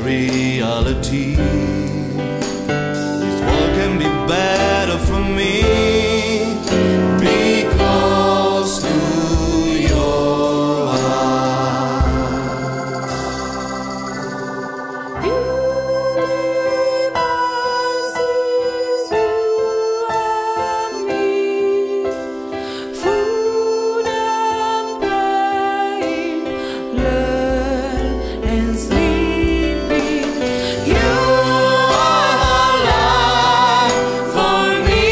reality. This world can be better for me. Be close to your heart. Universe is you and me. Food and play, learn and sleeping. You are life for me.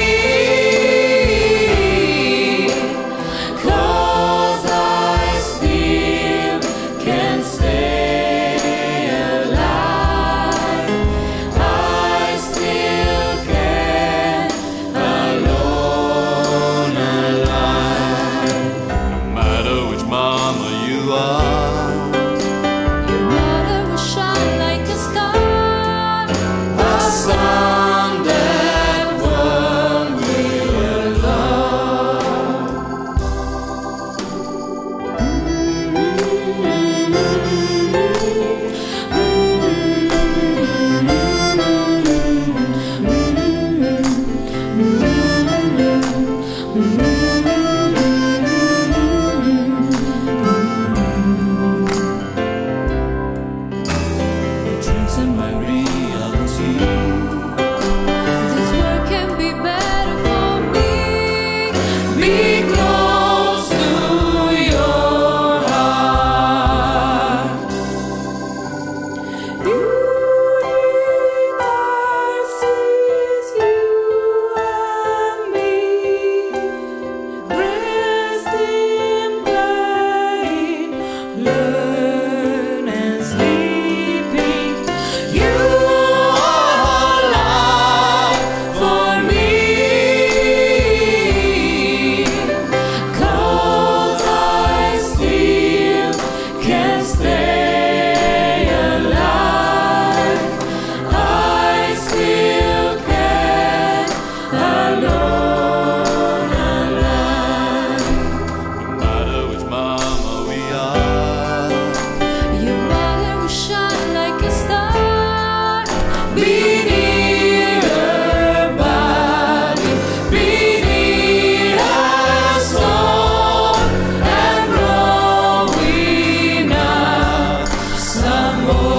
'Cause I still can stay alive. I still can alone alive. No matter which mama you are, Your mother will shine like a star, a sun that one will love. Your dreams and my reality. this world can be better for me. Be close to your heart. Universe is you and me. Resting, playing, learn and sleeping. You are life for me. 'Cause I still can stay alive. I still can alone alive. No matter which mama we are, Your mother will shine like a star. Beneath her body, beneath her soul, and growing up some more.